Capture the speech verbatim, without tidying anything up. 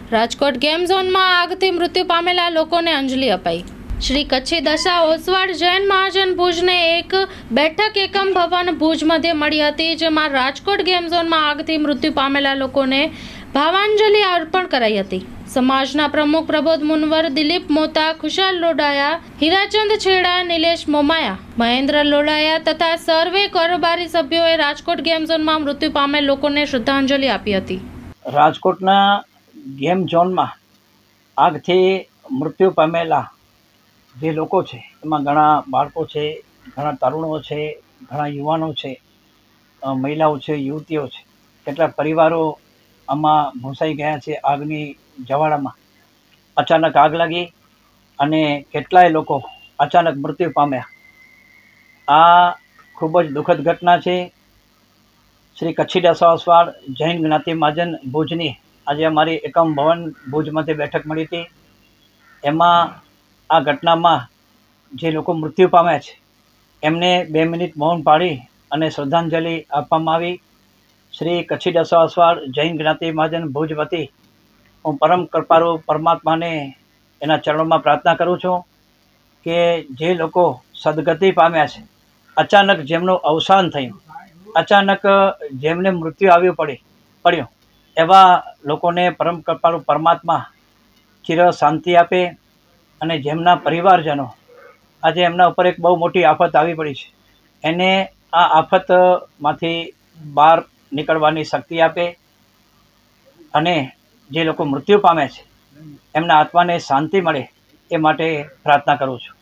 Rajkot game ઝોનમાં આગથી મૃત્યુ પામેલા લોકોને અંજલિ અપાઈ। શ્રી કચ્છી દશા ઓસવાડ જૈન મહાજન ભુજને એક બેઠક એકમ ભવન ભુજ મધ્યે મળી હતી, જેમાં રાજકોટ ગેમ ઝોનમાં આગથી મૃત્યુ પામેલા લોકોને ભાવાંજલિ અર્પણ કરાઈ હતી। સમાજના પ્રમુખ પ્રબોધ મુનવર, દિલીપ મોતા, ખુશાલ લોડાયા, હીરાચંદ છેડા, નિલેશ મોમાયા, મહેન્દ્ર લોડાયા તથા સર્વે કારોબારી સભ્યોએ રાજકોટ ગેમ ઝોનમાં મૃત્યુ પામેલ લોકોને શ્રદ્ધાંજલિ આપી હતી। રાજકોટના ગેમ ઝોનમાં આગથી મૃત્યુ પામેલા જે લોકો છે એમાં ઘણા બાળકો છે, ઘણા તરુણો છે, ઘણા યુવાનો છે, મહિલાઓ છે, યુવતીઓ છે, કેટલાક પરિવારો આમાં ભૂંસાઈ ગયા છે। આગની જવાળામાં અચાનક આગ લાગી અને કેટલાય લોકો અચાનક મૃત્યુ પામ્યા। આ ખૂબ જ દુઃખદ ઘટના છે। શ્રી કચ્છી દશા ઓસવાડ જૈન જ્ઞાતિ મહાજન ભુજની આજે અમારી એકમ ભવન ભુજમાંથી બેઠક મળી હતી। એમાં આ ઘટનામાં જે લોકો મૃત્યુ પામ્યા છે એમને બે મિનિટ મૌન પાડી અને શ્રદ્ધાંજલિ આપવામાં આવી। શ્રી કચ્છી દશા ઓસવાડ જૈન જ્ઞાતિ મહાજન ભુજ વતી હું પરમ કૃપાળુ પરમાત્માને એના ચરણોમાં પ્રાર્થના કરું છું કે જે લોકો સદગતિ પામ્યા છે, અચાનક જેમનું અવસાન થયું, અચાનક જેમને મૃત્યુ આવ્યું પડે પડ્યું એવા લોકોને પરમ કૃપાળુ પરમાત્મા ચિર શાંતિ આપે અને જેમના પરિવારજનો આજે એમના ઉપર એક બહુ મોટી આફત આવી પડી છે એને આ આફતમાંથી બહાર નીકળવાની શક્તિ આપે અને જે લોકો મૃત્યુ પામે છે એમના આત્માને શાંતિ મળે એ માટે પ્રાર્થના કરું છું।